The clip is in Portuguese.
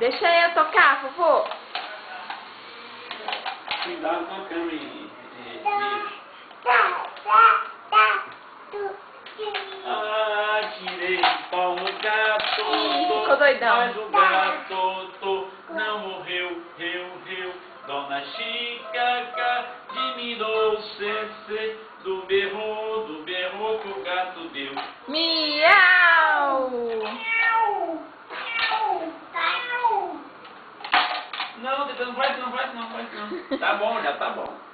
Deixa eu tocar, Fofo. Cuidado com a câmera. Tirei pau no gato, ficou doidão. mas o gato não morreu, reu. Dona Chica de mim doce, do berro que o gato deu. Miau! Não, não faz não. Tá bom, já tá bom.